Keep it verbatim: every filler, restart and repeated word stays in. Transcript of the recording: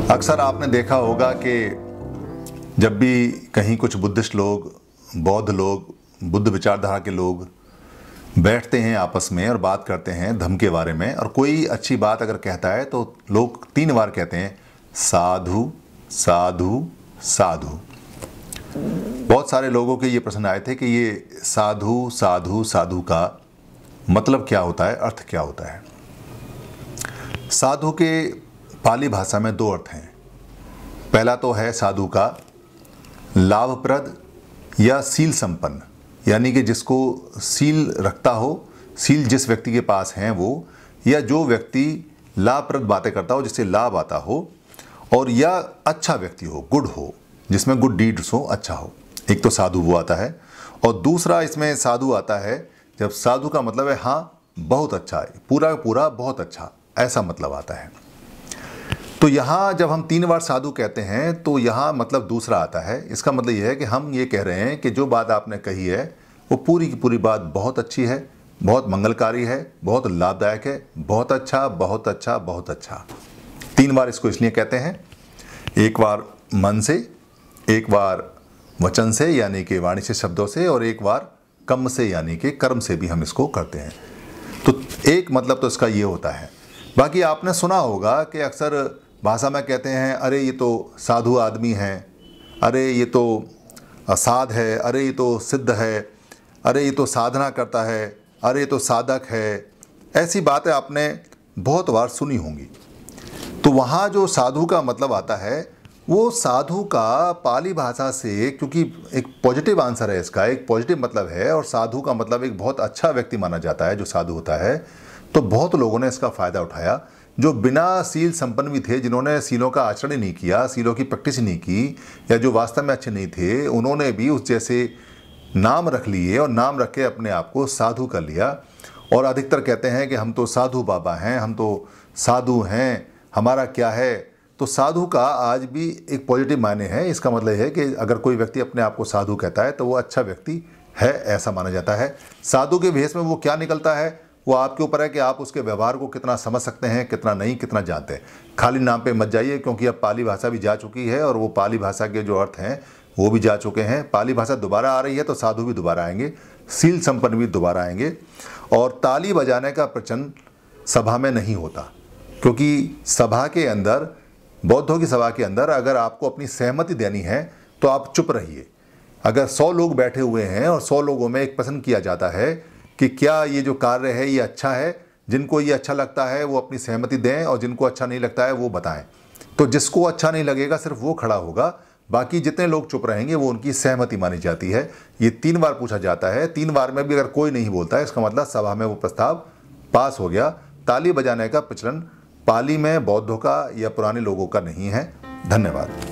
अक्सर आपने देखा होगा कि जब भी कहीं कुछ बुद्धिस्ट लोग, बौद्ध लोग, बुद्ध विचारधारा के लोग बैठते हैं आपस में और बात करते हैं धर्म के बारे में, और कोई अच्छी बात अगर कहता है तो लोग तीन बार कहते हैं साधु साधु साधु। बहुत सारे लोगों के ये प्रश्न आए थे कि ये साधु साधु साधु का मतलब क्या होता है, अर्थ क्या होता है। साधु के पाली भाषा में दो अर्थ हैं। पहला तो है साधु का लाभप्रद या सील संपन्न, यानी कि जिसको सील रखता हो, सील जिस व्यक्ति के पास हैं वो, या जो व्यक्ति लाभप्रद बातें करता हो, जिससे लाभ आता हो, और या अच्छा व्यक्ति हो, गुड हो, जिसमें गुड डीड्स हो, अच्छा हो। एक तो साधु वो आता है, और दूसरा इसमें साधु आता है जब साधु का मतलब है हाँ बहुत अच्छा है, पूरा पूरा बहुत अच्छा, ऐसा मतलब आता है। तो यहाँ जब हम तीन बार साधु कहते हैं तो यहाँ मतलब दूसरा आता है। इसका मतलब यह है कि हम ये कह रहे हैं कि जो बात आपने कही है वो पूरी की पूरी बात बहुत अच्छी है, बहुत मंगलकारी है, बहुत लाभदायक है, बहुत अच्छा, बहुत अच्छा, बहुत अच्छा। तीन बार इसको इसलिए कहते हैं, एक बार मन से, एक बार वचन से यानी कि वाणी से, शब्दों से, और एक बार कर्म से यानी कि कर्म से भी हम इसको करते हैं। तो एक मतलब तो इसका ये होता है। बाकी आपने सुना होगा कि अक्सर भाषा में कहते हैं अरे ये तो साधु आदमी है, अरे ये तो साध है, अरे ये तो सिद्ध है, अरे ये तो साधना करता है, अरे ये तो साधक है। ऐसी बातें आपने बहुत बार सुनी होंगी। तो वहाँ जो साधु का मतलब आता है वो साधु का पाली भाषा से, क्योंकि एक पॉजिटिव आंसर है इसका, एक पॉजिटिव मतलब है, और साधु का मतलब एक बहुत अच्छा व्यक्ति माना जाता है जो साधु होता है। तो बहुत लोगों ने इसका फ़ायदा उठाया जो बिना सील संपन्न भी थे, जिन्होंने सीलों का आचरण ही नहीं किया, सीलों की प्रैक्टिस नहीं की, या जो वास्तव में अच्छे नहीं थे, उन्होंने भी उस जैसे नाम रख लिए और नाम रख के अपने आप को साधु कर लिया। और अधिकतर कहते हैं कि हम तो साधु बाबा हैं, हम तो साधु हैं, हमारा क्या है। तो साधु का आज भी एक पॉजिटिव मायने है। इसका मतलब है कि अगर कोई व्यक्ति अपने आप को साधु कहता है तो वो अच्छा व्यक्ति है, ऐसा माना जाता है। साधु के भेष में वो क्या निकलता है वो आपके ऊपर है कि आप उसके व्यवहार को कितना समझ सकते हैं, कितना नहीं, कितना जानते हैं। खाली नाम पे मत जाइए, क्योंकि अब पाली भाषा भी जा चुकी है और वो पाली भाषा के जो अर्थ हैं वो भी जा चुके हैं। पाली भाषा दोबारा आ रही है तो साधु भी दोबारा आएंगे, सील संपन्न भी दोबारा आएंगे। और ताली बजाने का प्रचलन सभा में नहीं होता, क्योंकि सभा के अंदर, बौद्धों की सभा के अंदर अगर आपको अपनी सहमति देनी है तो आप चुप रहिए। अगर सौ लोग बैठे हुए हैं और सौ लोगों में एक पसंद किया जाता है कि क्या ये जो कार्य है ये अच्छा है, जिनको ये अच्छा लगता है वो अपनी सहमति दें और जिनको अच्छा नहीं लगता है वो बताएं। तो जिसको अच्छा नहीं लगेगा सिर्फ वो खड़ा होगा, बाकी जितने लोग चुप रहेंगे वो उनकी सहमति मानी जाती है। ये तीन बार पूछा जाता है। तीन बार में भी अगर कोई नहीं बोलता है इसका मतलब सभा में वो प्रस्ताव पास हो गया। ताली बजाने का प्रचलन पाली में बौद्धों का या पुराने लोगों का नहीं है। धन्यवाद।